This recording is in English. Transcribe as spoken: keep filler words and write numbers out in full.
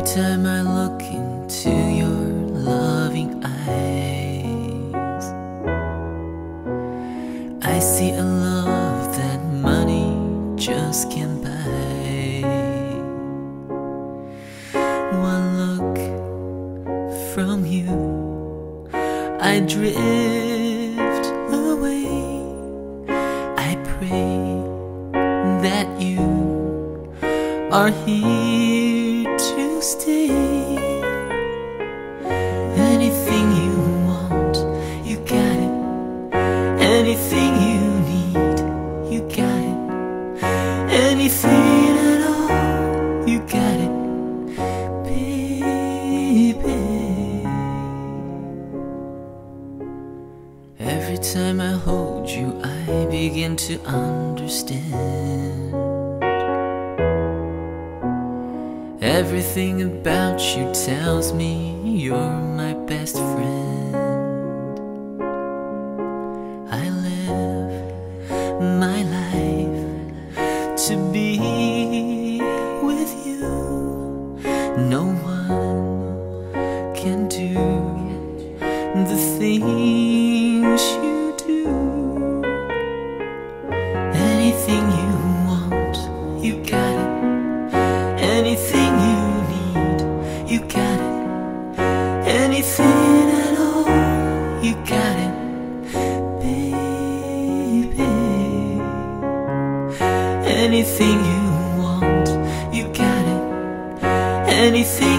time I look into your loving eyes, I see a love that money just can't buy. One look from you, I drift away. I pray that you are here to stay. Anything you want, you got it. Anything you need, you got it. Anything at all, you got it, baby. Every time I hold you, I begin to understand. Everything about you tells me you're my best friend. I live my life to be with you. No one can do the things you do. Anything you want, you got it. Anything you need, you got it. Anything at all, you got it, baby. Anything you want, you got it. Anything